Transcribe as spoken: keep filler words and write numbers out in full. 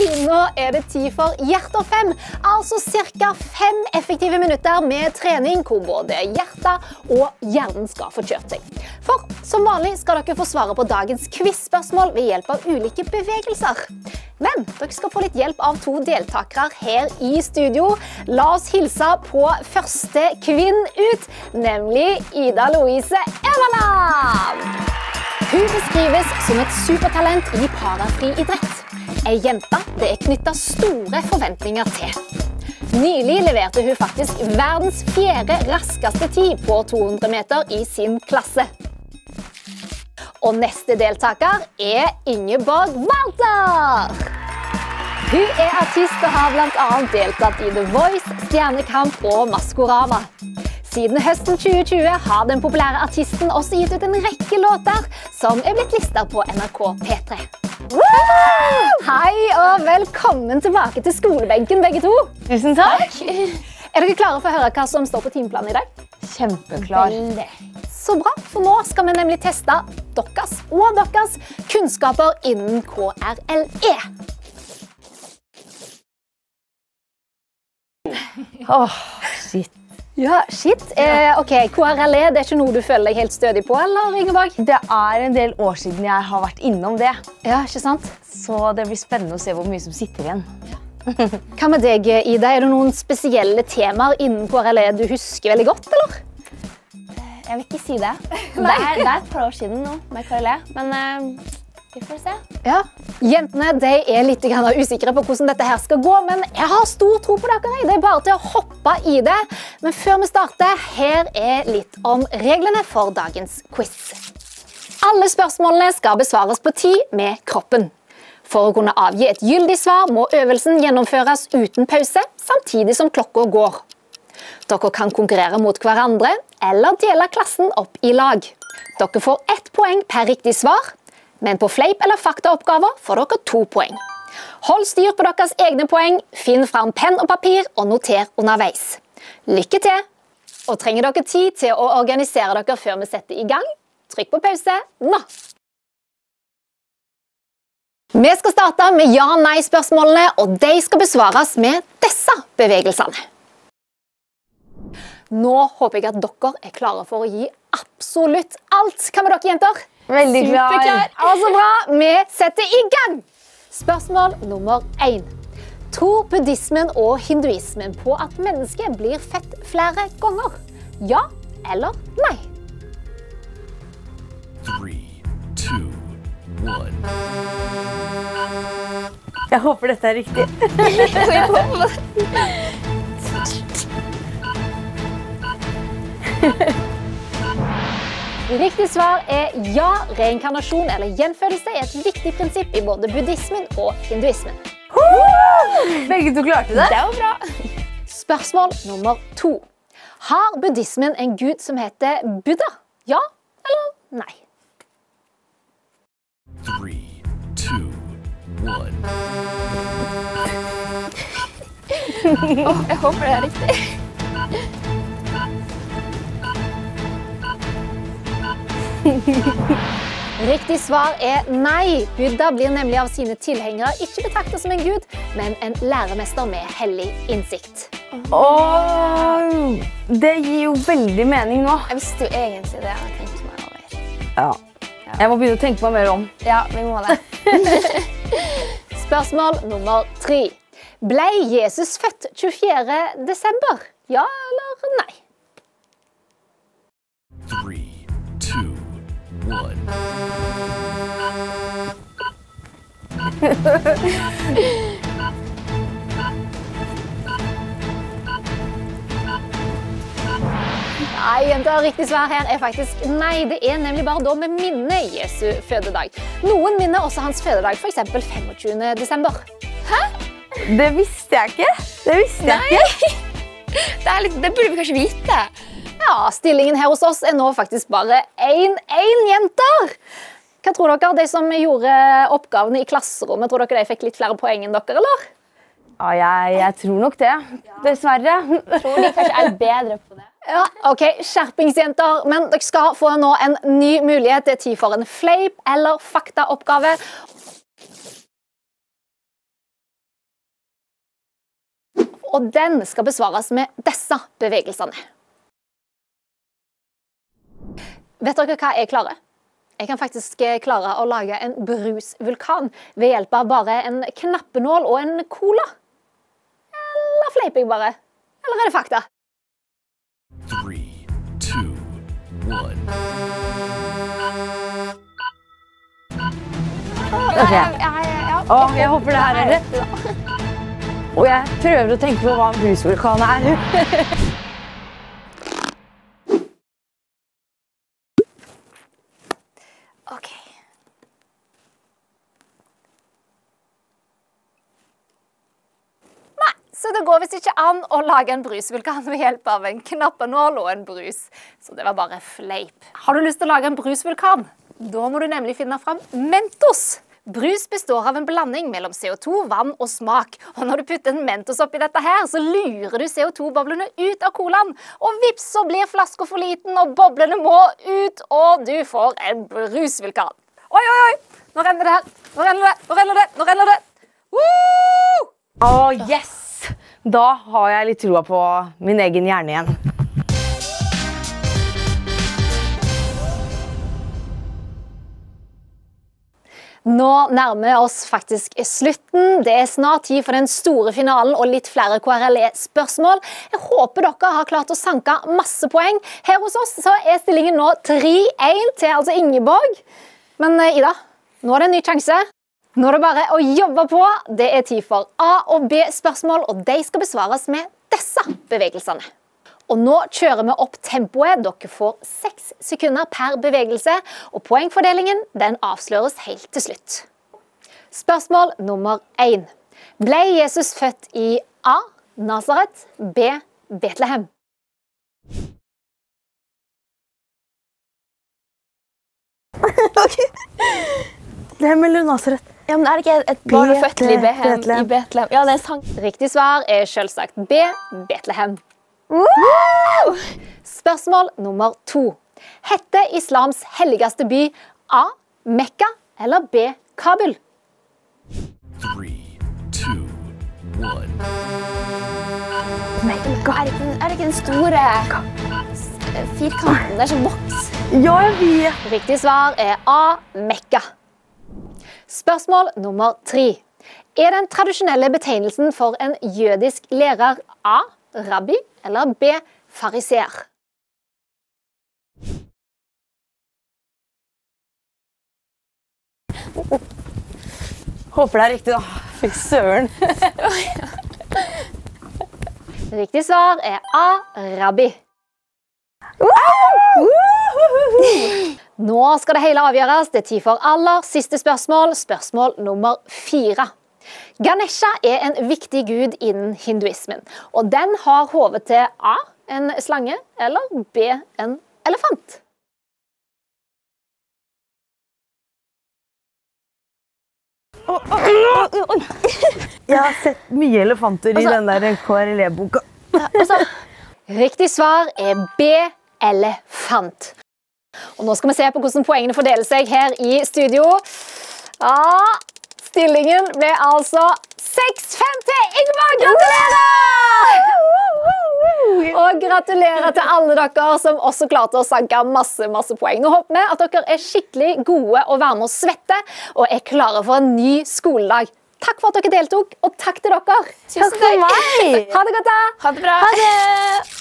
nå er det tid for Hjerter fem, altså cirka fem effektive minutter med trening hvor både hjertet og hjernen skal få kjørt seg. For som vanlig skal dere få svare på dagens quiz-spørsmål ved hjelp av ulike bevegelser. Men dere skal få litt hjelp av to deltakere her i studio. La oss hilse på første kvinn ut, nemlig Ida Louise Everland. Hun beskrives som et supertalent i parafriidrett. En jente det er knyttet store forventninger til. Nylig leverte hun faktisk verdens fjerde raskeste tid på to hundre meter i sin klasse. Og neste deltaker er Ingeborg Walter. Hun er artist og har blant annet deltatt i The Voice, Stjernekamp og Maskorama. Siden høsten tjue tjue har den populære artisten også gitt ut en rekke låter som er blitt listet på N R K P tre. Hei og velkommen tilbake til skolebenken begge to. Tusen takk. Er dere klare for å høre hva som står på timeplanen i dag? Kjempeklar. Så bra, for nå skal vi nemlig teste deres og deres kunnskaper innen K R L E. Åh, oh, shit. Ja, shit. Eh, ok, K R L E, det er ikke noe du føler deg helt stødig på, eller Ingeborg? Det er en del år siden jeg har vært innom det. Ja, ikke sant? Så det blir spennende å se hvor mye som sitter igjen. Hva med deg, Ida? Er det noen spesielle temaer innen K R L E du husker veldig godt, eller? Jeg vil ikke si det. Det er, det er et par år siden nå med K R L E, men uh, vi får se. Ja, jentene de er litt usikre på hvordan dette her skal gå, men jeg har stor tro på dere. Det er bare til å hoppe i det. Men før vi starter, her er litt om reglene for dagens quiz. Alle spørsmålene skal besvares på tid med kroppen. For å kunne avgi et gyldig svar må øvelsen gjennomføres uten pause, samtidig som klokka går. Dere kan konkurrere mot hverandre, eller dele klassen opp i lag. Dere får ett poeng per riktig svar, men på fleip eller faktaoppgaver får dere to poeng. Hold styr på deres egne poeng, finn fram penn og papir og noter underveis. Lykke til! Og trenger dere tid til å organisere dere før vi setter i gang? Trykk på pause nå! Vi skal starte med ja-nei-spørsmålene, og de skal besvares med disse bevegelsene. Nå håper jeg at dere er klare for å gi absolutt alt. Hva med dere, jenter? Veldig klar. Superklar. Altså bra, vi setter i gang! Spørsmål nummer én. Tror buddhismen og hinduismen på at mennesket blir født flere ganger? Ja eller nei? Three, two, one. Jeg håper dette er riktig. Riktig svar er ja. Reinkarnasjon eller gjenfødelse er et viktig prinsipp i både buddhismen og hinduismen. Begge to klarte det. Det var bra. Spørsmål nummer to. Har buddhismen en gud som heter Buddha? Ja eller nei? Three, two, one. Oh, jeg håper det er riktig. Riktig svar er nei. Buddha blir nemlig av sine tilhengere ikke betraktet som en gud, men en læremester med hellig innsikt. Åh, det gir jo veldig mening nå. Jeg visste jo egentlig det. Jeg tenkte meg over. Ja. Jeg må begynne å tenke meg mer om. Ja, vi må det. Spørsmål nummer tre. Ble Jesus født tjuefjerde desember? Ja eller nei? Three, two, one. Nei, jenter, riktig svar her er faktisk nei. Det er nemlig bare da vi minner Jesu fødedag. Noen minner også hans fødedag, for eksempel femogtjuende desember. Hæ? Det visste jeg ikke. Det visste jeg Nei. ikke. Det, er litt, det burde vi kanskje vite. Ja, stillingen her hos oss er nå faktisk bare én én jenter. Hva tror dere, de som gjorde oppgavene i klasserommet, tror dere de fikk litt flere poeng enn dere, eller? Ja, jeg, jeg tror nok det. Dessverre. Jeg tror de kanskje er bedre på det. Ja, ok, skjerpingsjenter, men dere skal få nå en ny mulighet. Det er tid for en fleip eller faktaoppgave. og den skal besvares med disse bevegelsene. Vet dere hva jeg klarer? Jeg kan faktisk klare å lage en brusvulkan ved hjelp av bare en knappenål og en cola. Eller fleiper jeg bare? Eller er det fakta? Three, two, one. Ok. Ja, ja, ja. Åh, jeg håper det her er rett. Og jeg prøver å tenke på hva en brusvulkan er. Ok. Nei, så det går visst ikke an å lage en brusvulkan ved hjelp av en knappenål og en brus. Så det var bare fleip. Har du lyst til å lage en brusvulkan? Da må du nemlig finne fram Mentos. Brus består av en blanding mellom C O to, vann og smak. Og når du putter en Mentos oppi dette her, så lurer du C O to-boblene ut av colaen. Og vips, så blir flaska for liten, og boblene må ut, og du får en brusvulkan. Oi, oi, oi! Nå renner det her. Nå renner det, nå renner det, nå renner det. Woo! Åh, yes! Da har jeg litt troa på min egen hjerne igjen. Nå nærmer vi oss faktisk slutten. Det er snart tid for den store finalen og litt flere K R L E-spørsmål. Jeg håper dere har klart å sanke masse poeng. Her hos oss så er stillingen nå tre én til altså Ingeborg. Men Ida, nå er det en ny sjanse. Nå er det bare å jobbe på. Det er tid for A- og B-spørsmål, og de skal besvares med disse bevegelsene. Og nå kjører vi opp tempoet. Dere får seks sekunder per bevegelse, og poengfordelingen den avsløres helt til slutt. Spørsmål nummer én. Ble Jesus født i A. Nazaret, B. Betlehem? Det er mellom Nazaret. Ja, men er det ikke et barn født i Betlehem? Betlehem. I Betlehem? Ja, det er sant. Riktig svar er selvsagt B. Betlehem. Woo! Spørsmål nummer to. Hette islams helligste by A. Mekka eller B. Kabul? Three, two, one. Mekka. Er det ikke, er det ikke den store s- firkanten? Det er sånn boks. Ja, jeg vet. Riktig svar er A. Mekka. Spørsmål nummer tre. Er den tradisjonelle betegnelsen for en jødisk lærer A. Rabbi eller B. Fariseer? Håper det er riktig da. Fy søren. Riktig svar er A. Rabbi. Nå skal det hele avgjøres. Det er tid for aller siste spørsmål. Spørsmål nummer fire. Ganesha er en viktig gud innen hinduismen, og den har hodet til A. en slange eller B. en elefant. Jeg har sett mye elefanter i den der K R L E-boka. Riktig svar er B. elefant. Og nå skal vi se på hvordan poengene fordeler seg her i studio. Ja, stillingen ble altså seks fem til Ingeborg. Gratulerer! Og gratulerer til alle dere som også klarte å sanke masse, masse poeng. Nå håper vi at dere er skikkelig gode og være med å svette, og er klare for en ny skoledag. Takk for at dere deltok, og takk til dere. Tusen takk. Ha det godt da. Ha det bra. Ha det.